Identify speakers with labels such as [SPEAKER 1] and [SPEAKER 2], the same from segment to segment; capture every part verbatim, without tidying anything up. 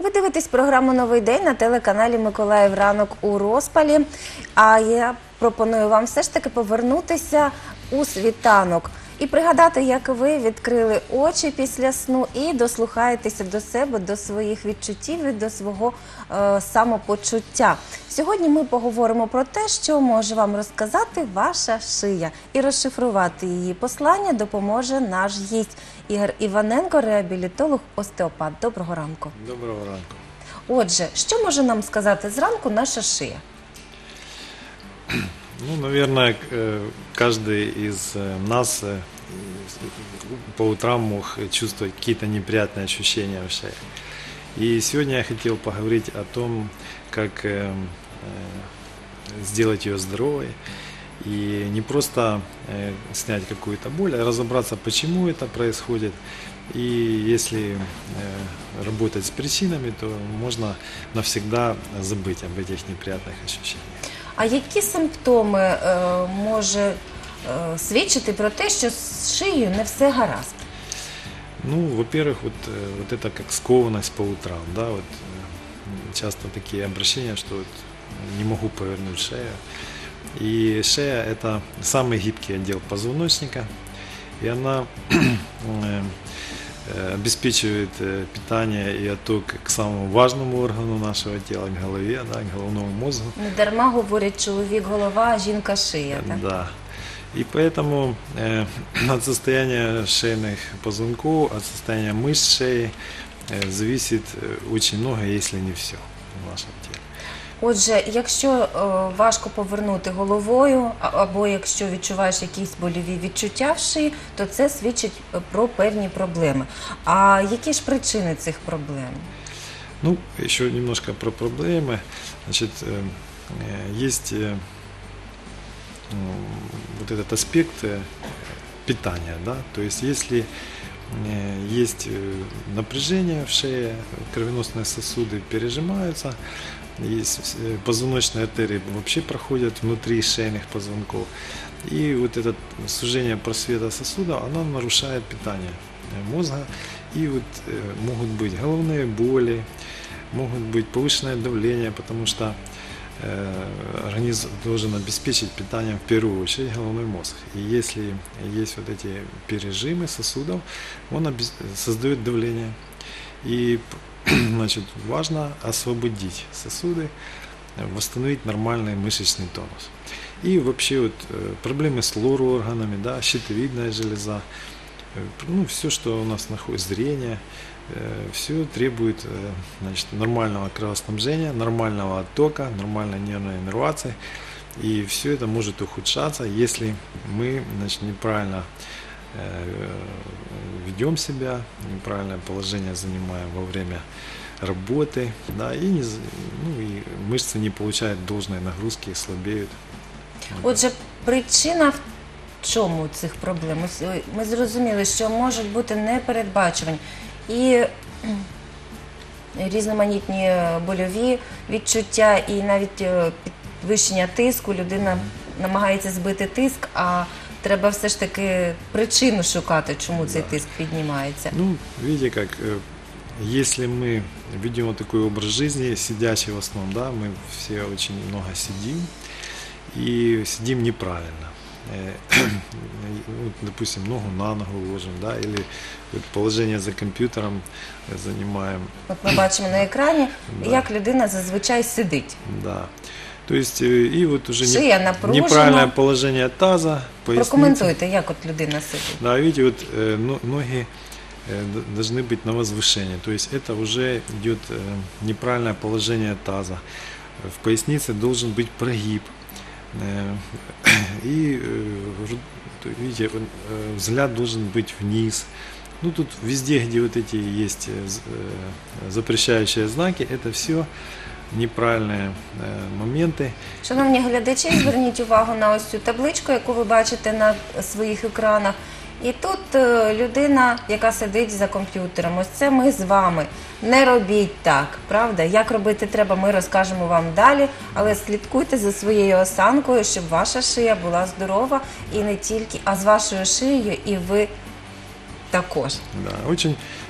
[SPEAKER 1] Ви дивитесь програму «Новий день» на телеканалі «Миколаїв ранок у розпалі». А я пропоную вам все ж таки повернутися у світанок і пригадати, як ви відкрили очі після сну і дослухаєтеся до себе, до своїх відчуттів і до свого е, самопочуття. Сьогодні ми поговоримо про те, що може вам розказати ваша шия. І розшифрувати її послання допоможе наш гість Ігор Іваненко, реабілітолог, остеопат. Доброго ранку.
[SPEAKER 2] Доброго ранку.
[SPEAKER 1] Отже, що може нам сказати зранку наша шия?
[SPEAKER 2] Ну, наверное, каждый из нас по утрам мог чувствовать какие-то неприятные ощущения в шее. И сегодня я хотел поговорить о том, как сделать ее здоровой. И не просто снять какую-то боль, а разобраться, почему это происходит. И если работать с причинами, то можно навсегда забыть об этих неприятных ощущениях.
[SPEAKER 1] А які симптоми е, може е, свідчити про те, що з шиєю не все гаразд?
[SPEAKER 2] Ну, во-первых, вот, вот это как скованность по утрам, да, вот часто такие обращения, что вот не могу повернуть шею. И шея – это самый гибкий отдел позвоночника, и она обеспечивает питание и отток к самому важному органу нашего тела, к голове, да, к головному мозгу.
[SPEAKER 1] Не дарма говорять чоловік голова, а жінка шия, так?
[SPEAKER 2] Да. И поэтому э, от состояния шейных позвонков, от состояния мышц шеи э, зависит очень много, если не все в нашем теле.
[SPEAKER 1] Отже, якщо е, важко повернути головою, або якщо відчуваєш якісь больові відчуття в шиї, то це свідчить про певні проблеми. А які ж причини цих проблем?
[SPEAKER 2] Ну, еще немножко про проблемы. Значит, э, есть э, вот этот аспект э, питания, да, то есть если э, есть напряжение в шее, кровеносные сосуды пережимаются, и позвоночные артерии вообще проходят внутри шейных позвонков. И вот это сужение просвета сосуда, оно нарушает питание мозга. И вот могут быть головные боли, могут быть повышенное давление, потому что э, организм должен обеспечить питанием в первую очередь головной мозг. И если есть вот эти пережимы сосудов, он создает давление. И значит, важно освободить сосуды, восстановить нормальный мышечный тонус. И вообще вот проблемы с лор-органами, да, щитовидная железа, ну, все, что у нас находится, зрение, все требует, значит, нормального кровоснабжения, нормального оттока, нормальной нервной иннервации. И все это может ухудшаться, если мы, значит, неправильно ведем себя, неправильное положение занимаем во время работы, да, и, не, ну, и мышцы не получают должной нагрузки, слабеют.
[SPEAKER 1] Отже, причина в чому цих проблем? Ми зрозуміли, що можуть бути непередбачувані і різноманітні больові відчуття, і навіть підвищення тиску. Людина намагається збити тиск, а треба все ж таки причину шукати, чому цей тиск піднімається.
[SPEAKER 2] Ну, видите, как, если мы ведем вот такой образ жизни, сидячий в основном, да, мы все очень много сидим, и сидим неправильно. Вот, допустим, ногу на ногу ложим, да, или вот положение за компьютером занимаем.
[SPEAKER 1] От ми бачимо на екрані,
[SPEAKER 2] Да.
[SPEAKER 1] як людина зазвичай сидить.
[SPEAKER 2] Да. То есть, и вот уже
[SPEAKER 1] Шия
[SPEAKER 2] не,
[SPEAKER 1] напружена.
[SPEAKER 2] неправильное положение таза, поясницы.
[SPEAKER 1] Прокоментуйте, як от людина сидить.
[SPEAKER 2] Да, видите, вот э, но- ноги э, д- должны быть на возвышении. То есть это уже идет э, неправильное положение таза. В пояснице должен быть прогиб. Э, и, э, ру- то, видите, он, э, взгляд должен быть вниз. Ну, тут везде, где вот эти есть э, з- э, запрещающие знаки, это все неправильные э, моменты.
[SPEAKER 1] Шановні глядачі, зверніть увагу на ось цю табличку, яку ви бачите на своїх екранах. І тут е, людина, яка сидить за комп'ютером. Ось це ми з вами. Не робіть так, правда? Як робити треба, ми розкажемо вам далі. Але слідкуйте за своєю осанкою, щоб ваша шия була здорова і не тільки, а з вашою шиєю і ви також.
[SPEAKER 2] Да, очень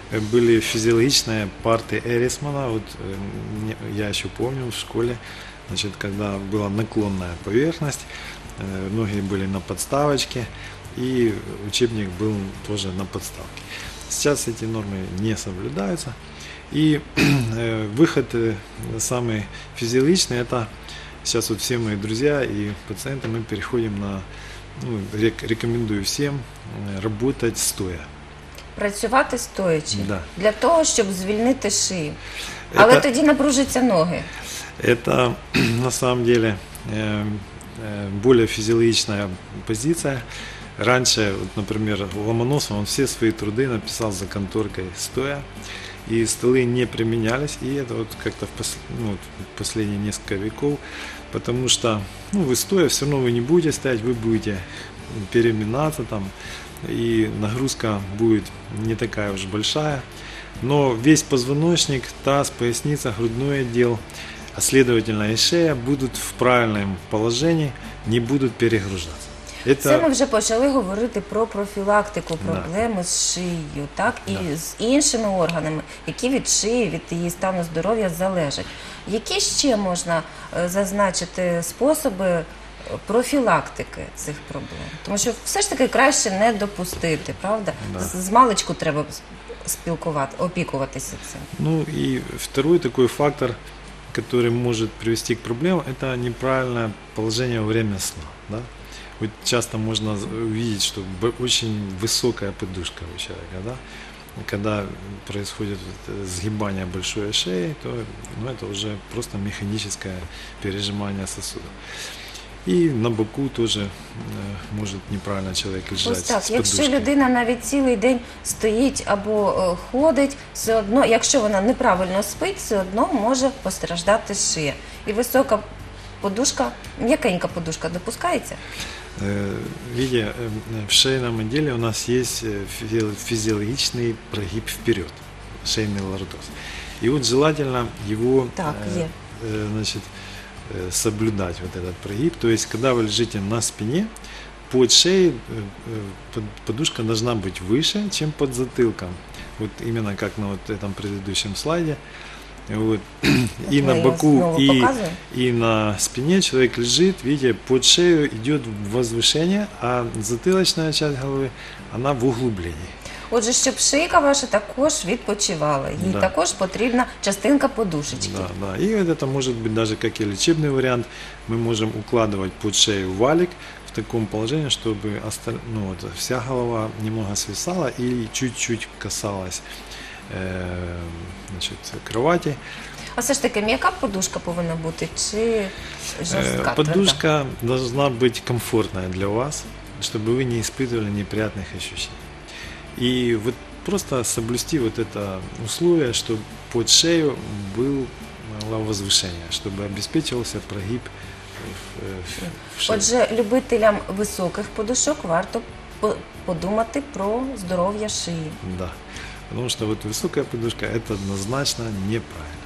[SPEAKER 2] э, были физиологичные парты Эрисмана. Вот, э, мне- я еще помню в школе, значит, когда была наклонная поверхность, э, ноги были на подставочке, и учебник был тоже на подставке. Сейчас эти нормы не соблюдаются. И э, выход э, самый физиологичный, это сейчас вот все мои друзья и пациенты, мы переходим на, ну, рек- рекомендую всем э, работать стоя.
[SPEAKER 1] Працювати стоячи
[SPEAKER 2] Да.
[SPEAKER 1] для того, щоб звільнити шию. Але
[SPEAKER 2] Это-
[SPEAKER 1] тоді напружаться ноги.
[SPEAKER 2] Это на самом деле э, э, более физиологичная позиция. Раньше, вот, например, Ломоносов, он все свои труды написал за конторкой стоя, и столы не применялись, и это вот как-то в, пос- ну, вот в последние несколько веков, потому что, ну, вы стоя, все равно вы не будете стоять, вы будете переминаться там, и нагрузка будет не такая уж большая, но весь позвоночник, таз, поясница, грудной отдел, а следовательно и шея будут в правильном положении, не будут перегружаться.
[SPEAKER 1] Це ми вже почали говорити про профілактику
[SPEAKER 2] Да.
[SPEAKER 1] проблеми з шиєю, так, і
[SPEAKER 2] Да.
[SPEAKER 1] з іншими органами, які від шиї, від її стану здоров'я залежать. Які ще можна е, зазначити способи е, профілактики цих проблем? Тому що все ж таки краще не допустити, правда?
[SPEAKER 2] Да.
[SPEAKER 1] З, з маличку треба спілкувати, опікуватися цим.
[SPEAKER 2] Ну и второй такой фактор, который может привести к проблемам, это неправильное положение во время сна. Да? Вот часто можно з- увидеть, что б- очень высокая подушка у человека. Да? Когда происходит вот это сгибание большой шеи, то, ну, это уже просто механическое пережимание сосудов. И на боку тоже э, может неправильно человек лежать
[SPEAKER 1] Ось так,
[SPEAKER 2] с
[SPEAKER 1] якщо
[SPEAKER 2] подушкой.
[SPEAKER 1] людина навіть цілий день стоїть або е, ходить, все одно, якщо вона неправильно спить, все одно може постраждати шия. І висока подушка, м'якенька подушка допускається?
[SPEAKER 2] Э, Видя, э, в шейном отделе у нас есть э, физио- физиологичный прогиб вперед, шейный лордоз. И вот желательно его
[SPEAKER 1] Так,
[SPEAKER 2] э,
[SPEAKER 1] е.
[SPEAKER 2] э, значит, э, соблюдать, вот этот прогиб. То есть, когда вы лежите на спине, под шеей э, э, под- подушка должна быть выше, чем под затылком. Вот именно как на вот этом предыдущем слайде. Вот. И
[SPEAKER 1] Мы
[SPEAKER 2] на
[SPEAKER 1] её
[SPEAKER 2] боку,
[SPEAKER 1] снова
[SPEAKER 2] и,
[SPEAKER 1] показываем?
[SPEAKER 2] и на спине человек лежит, видите, под шею идет возвышение, а затылочная часть головы, она в углублении.
[SPEAKER 1] Отже, щоб шийка ваша також відпочивала, їй
[SPEAKER 2] Да.
[SPEAKER 1] також потрібна частинка подушечки.
[SPEAKER 2] Да, да. И вот это может быть даже как и лечебный вариант. Мы можем укладывать под шею валик в таком положении, чтобы осталь... ну, вот, вся голова немного свисала и чуть-чуть касалась э, значит, кровати.
[SPEAKER 1] А все ж таки, м'яка подушка повинна бути чи жорстка?
[SPEAKER 2] Э,
[SPEAKER 1] тверда?
[SPEAKER 2] Подушка должна быть комфортная для вас, чтобы вы не испытывали неприятных ощущений. И вот просто соблюсти вот это условие, чтобы под шею было возвышение, чтобы обеспечивался прогиб в, в- в шее.
[SPEAKER 1] Отже, любителям високих подушок варто по- подумати про здоров'я шиї.
[SPEAKER 2] Да. Потому что вот высокая подушка это однозначно неправильно.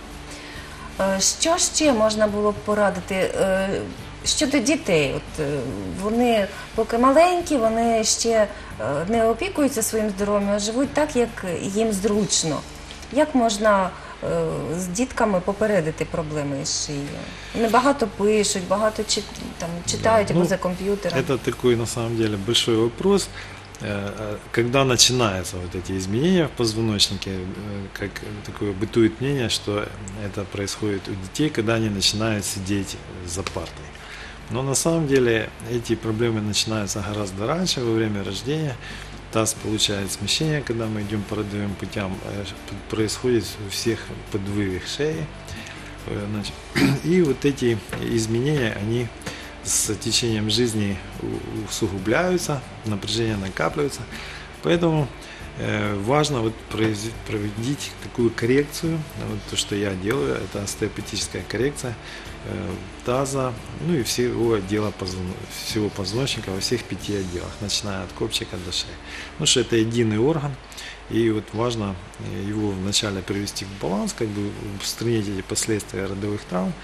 [SPEAKER 1] Е, Що ще можна було б порадити е, щодо дітей? От е, вони поки маленькі, вони ще е, не опікуються своїм здоров'ям, а живуть так, як їм зручно. Як можна е, з дітками попередити проблеми із шиєю? Вони багато пишуть, багато чит- там, читають або
[SPEAKER 2] Ну,
[SPEAKER 1] за комп'ютером.
[SPEAKER 2] Это такой на самом деле большой вопрос. Э, э, Когда начинаются вот эти изменения в позвоночнике, э, как такое бытует мнение, что это происходит у детей, когда они начинают сидеть за партой. Но на самом деле эти проблемы начинаются гораздо раньше, во время рождения. Таз получает смещение, когда мы идем по родовым путям, э, происходит у всех подвывих шеи. Э, значит, И вот эти изменения, они с течением жизни у- усугубляются, напряжение накапливается. Поэтому э, важно вот произ- проводить такую коррекцию. Вот то, что я делаю, это остеопатическая коррекция э, таза, ну и всего отдела позвон- всего позвоночника во всех пяти отделах, начиная от копчика до шеи. Потому что это единый орган, и вот важно э, его вначале привести в баланс, как бы устранить эти последствия родовых травм,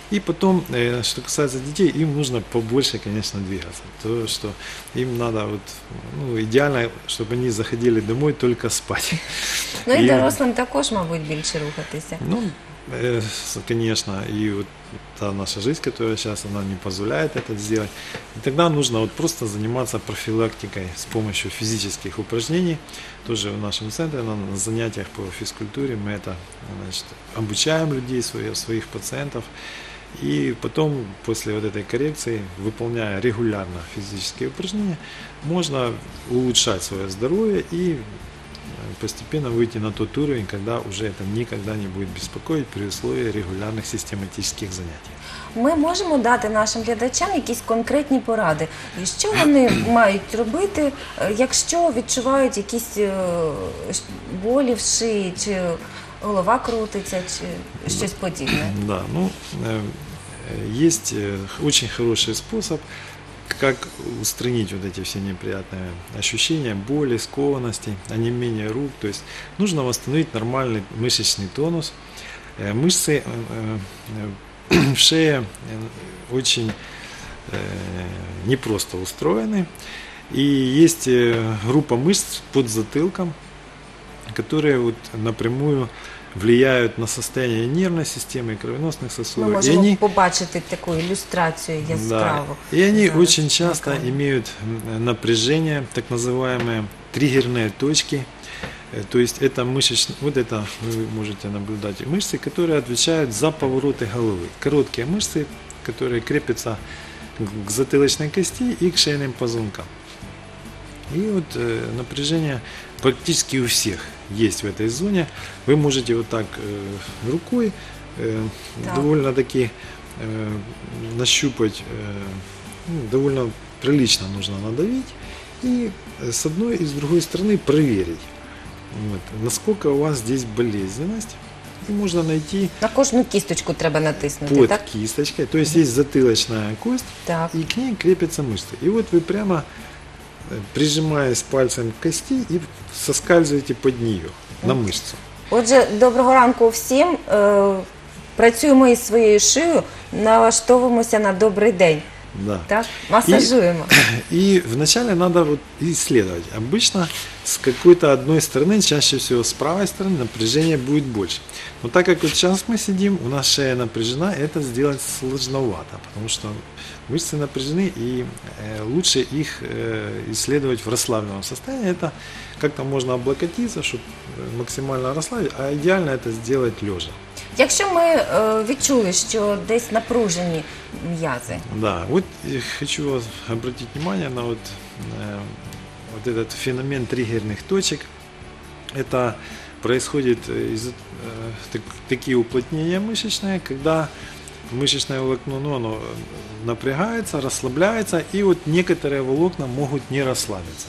[SPEAKER 2] И потом, э, что касается детей, им нужно побольше, конечно, двигаться. То, что им надо, вот, ну, идеально, чтобы они заходили домой только спать.
[SPEAKER 1] Ну і
[SPEAKER 2] И-
[SPEAKER 1] дорослим також, мабуть, більше рухатися.
[SPEAKER 2] Ну, э, с- конечно, и вот та наша жизнь, которая сейчас, она не позволяет это сделать. И тогда нужно вот просто заниматься профилактикой с помощью физических упражнений. Тоже в нашем центре, на на занятиях по физкультуре мы это, значит, обучаем людей, своих, своих пациентов. И потом, после вот этой коррекции, выполняя регулярно физические упражнения, можно улучшать свое здоровье и постепенно выйти на тот уровень, когда уже это никогда не будет беспокоить при условии регулярных систематических занятий.
[SPEAKER 1] Ми можемо дати нашим глядачам якісь конкретні поради, і що вони мають робити, е, якщо відчувають якісь е, ш- болі в шиї, чи голова крутиться, чи щось подібне.
[SPEAKER 2] Да, ну, э, э, есть э, очень хороший способ, как устранить вот эти все неприятные ощущения, боли, скованности, онемение рук. То есть нужно восстановить нормальный мышечный тонус. Э, Мышцы э, э, в шее э, очень э, непросто устроены. И есть э, группа мышц под затылком, которые вот напрямую влияют на состояние нервной системы и кровеносных
[SPEAKER 1] Ми
[SPEAKER 2] сосудов. И
[SPEAKER 1] можемо
[SPEAKER 2] они,
[SPEAKER 1] побачити таку ілюстрацію
[SPEAKER 2] да,
[SPEAKER 1] яскраву.
[SPEAKER 2] и они
[SPEAKER 1] зараз
[SPEAKER 2] очень часто
[SPEAKER 1] на екрані.
[SPEAKER 2] имеют м, напряжение, так называемые триггерные точки. Э, То есть это мышечные, вот это вы можете наблюдать, мышцы, которые отвечают за повороты головы. Короткие мышцы, которые крепятся к к затылочной кости и к шейным позвонкам. И вот э, напряжение практически у всех есть в этой зоне. Вы можете вот так э, рукой э,
[SPEAKER 1] Так.
[SPEAKER 2] довольно-таки э, нащупать, э, ну, довольно прилично нужно надавить и э, с одной и с другой стороны проверить, вот, насколько у вас здесь болезненность. И можно найти
[SPEAKER 1] На кожну кісточку треба натиснути,
[SPEAKER 2] под
[SPEAKER 1] так?
[SPEAKER 2] кисточкой, то есть есть затылочная кость,
[SPEAKER 1] Так.
[SPEAKER 2] и к ней крепятся мышцы. И вот вы прямо, э, прижимаясь пальцем к кости, и соскальзываете под нее, на мышцу.
[SPEAKER 1] Отже, доброго ранку всім. Е, Працюємо із своєю шиєю, налаштовуємося на добрий день.
[SPEAKER 2] Да.
[SPEAKER 1] Так? Масажуємо.
[SPEAKER 2] И вначале надо вот исследовать. Обычно с какой-то одной стороны, чаще всего с правой стороны, напряжение будет больше. Но так как вот сейчас мы сидим, у нас шея напряжена, это сделать сложновато, потому что мышцы напряжены, и э, лучше их э, исследовать в расслабленном состоянии. Это как-то можно облокотиться, чтобы максимально расслабить, а идеально это сделать лежа.
[SPEAKER 1] Якщо ми е, відчули, що десь напружені м'язи,
[SPEAKER 2] Да, вот э, хочу вас обратить внимание на вот, э, вот этот феномен триггерных точек. Это происходит из э, так- такие уплотнения мышечные, когда мышечное волокно, ну, оно напрягается, расслабляется, и вот некоторые волокна могут не расслабиться.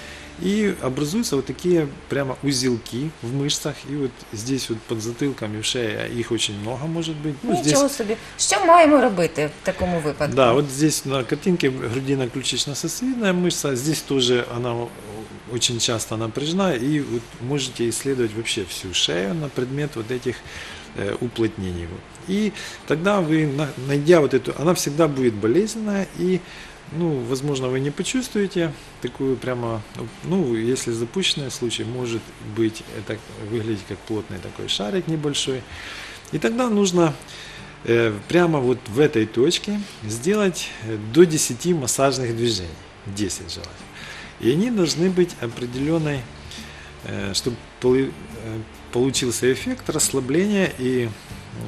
[SPEAKER 2] И образуются вот такие прямо узелки в мышцах, и вот здесь вот под затылком и в шее их очень много может быть. Ну, здесь
[SPEAKER 1] нічого собі. Що маємо робити в такому випадку?
[SPEAKER 2] да, вот здесь на картинке грудино-ключично-сосцевидная мышца, здесь тоже она очень часто напряжена, и вот можете исследовать вообще всю шею на предмет вот этих э, уплотнений. И тогда вы, на- найдя вот эту, она всегда будет болезненная, и, ну, возможно, вы не почувствуете такую прямо, ну, если запущенный случай, может быть, это выглядит как плотный такой шарик небольшой. И тогда нужно э, прямо вот в этой точке сделать э, до десяти массажных движений, десять желательно. И они должны быть определенной, э, чтобы поли- э, получился эффект расслабления и э,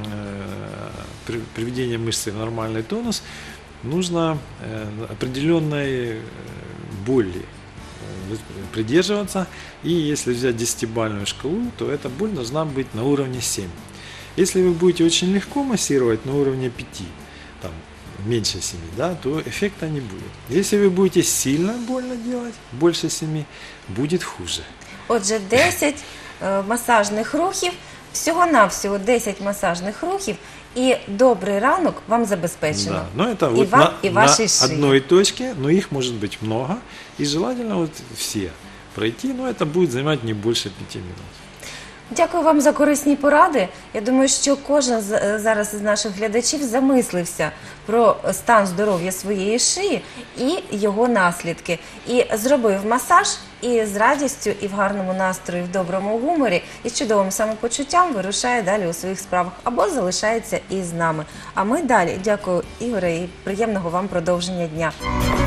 [SPEAKER 2] при- приведения мышцы в нормальный тонус, нужно э, определенной э, боли э, придерживаться. И если взять десятибалльную шкалу, то эта боль должна быть на уровне семь. Если вы будете очень легко массировать на уровне пяти, там, меньше семи, да, то эффекта не будет. Если вы будете сильно больно делать, больше семи, будет хуже.
[SPEAKER 1] Отже, десять е, масажних рухів, всього-навсього десять масажних рухів, і добрий ранок вам забезпечено.
[SPEAKER 2] Да, но это
[SPEAKER 1] И
[SPEAKER 2] вот
[SPEAKER 1] вам,
[SPEAKER 2] на,
[SPEAKER 1] и
[SPEAKER 2] на
[SPEAKER 1] вашей шее.
[SPEAKER 2] одной точке, но их может быть много, и желательно вот все пройти, но это будет занимать не больше пяти минут.
[SPEAKER 1] Дякую вам за корисні поради. Я думаю, що кожен з- зараз із наших глядачів замислився про стан здоров'я своєї шиї і його наслідки. І зробив масаж, і з радістю, і в гарному настрої, в доброму гуморі, і з чудовим самопочуттям вирушає далі у своїх справах або залишається із нами. А ми далі. Дякую, Ігоре, і приємного вам продовження дня.